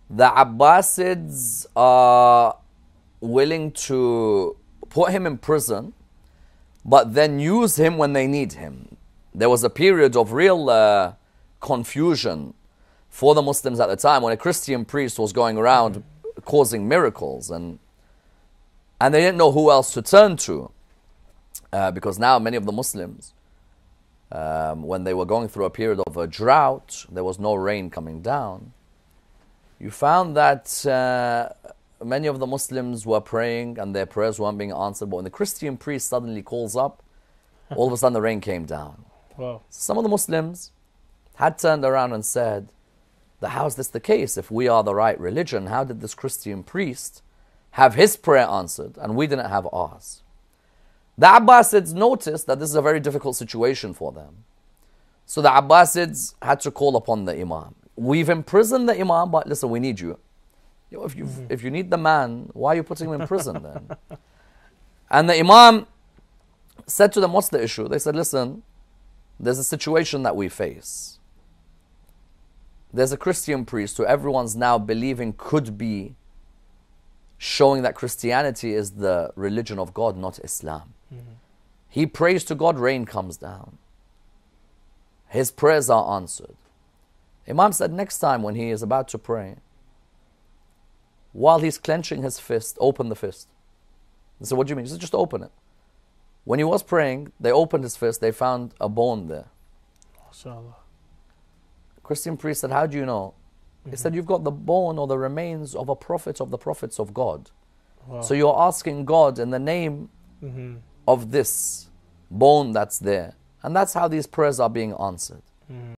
the Abbasids are willing to put him in prison, but then use him when they need him. There was a period of real confusion for the Muslims at the time when a Christian priest was going around causing miracles, and they didn't know who else to turn to, because now many of the Muslims, when they were going through a period of a drought, there was no rain coming down, you found that many of the Muslims were praying and their prayers weren't being answered, but when the Christian priest suddenly calls up, all of a sudden the rain came down. Wow. Some of the Muslims had turned around and said, how is this the case? If we are the right religion, how did this Christian priest have his prayer answered and we didn't have ours? The Abbasids noticed that this is a very difficult situation for them. So the Abbasids had to call upon the Imam. We've imprisoned the Imam, but listen, we need you. If you need the man, why are you putting him in prison then? And the Imam said to them, what's the issue? They said, listen, there's a situation that we face. There's a Christian priest who everyone's now believing could be showing that Christianity is the religion of God, not Islam. He prays to God, rain comes down. His prayers are answered. Imam said next time when he is about to pray, while he's clenching his fist, open the fist. They said, what do you mean? He said, just open it. When he was praying, they opened his fist, they found a bone there. MashaAllah. Christian priest said, how do you know? He said, you've got the bone or the remains of a prophet of the prophets of God. Wow. So you're asking God in the name of this bone that's there. And that's how these prayers are being answered.